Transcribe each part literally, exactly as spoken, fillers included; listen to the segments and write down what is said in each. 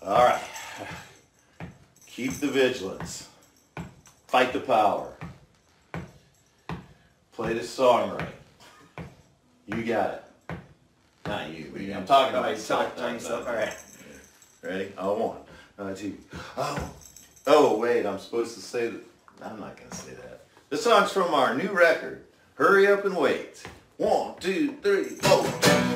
All right. Keep the vigilance. Fight the power. Play this song right. You got it. Not you, but I'm talking about myself. myself. All right. Ready? Oh, one. Uh, two. Oh. Oh, wait. I'm supposed to say that. I'm not going to say that. This song's from our new record. Hurry up and wait. One, two, three, four.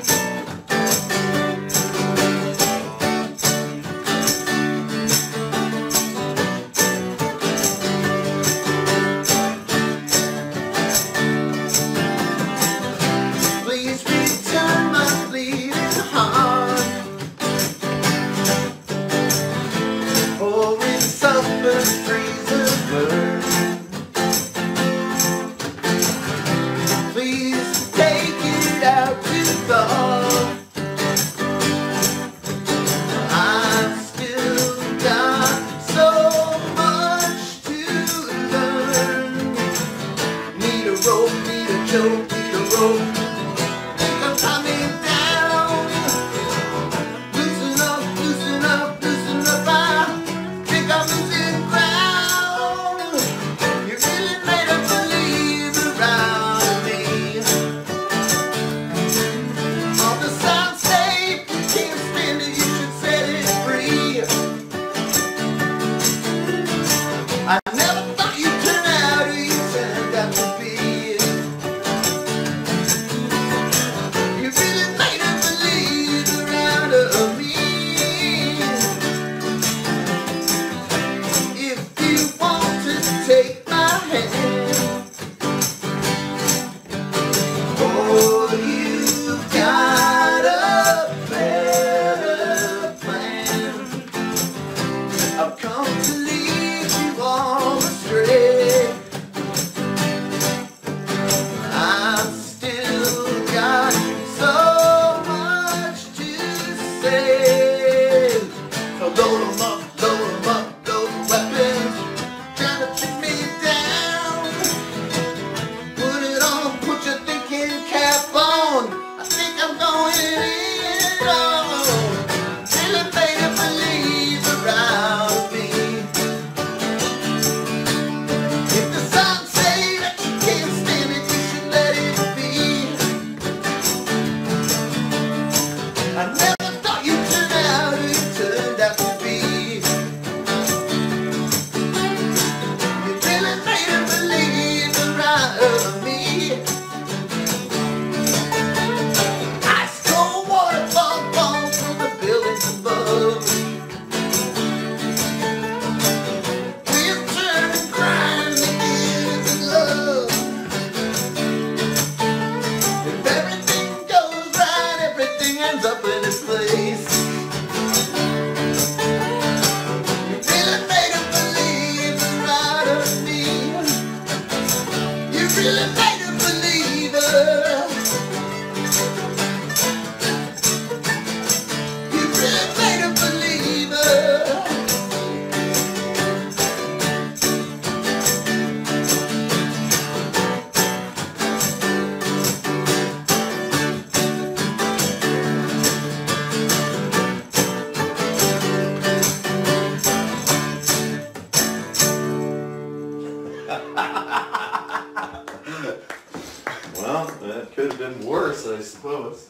Well, that could have been worse, I suppose.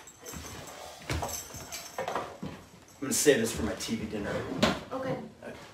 I'm gonna save this for my T V dinner. Okay.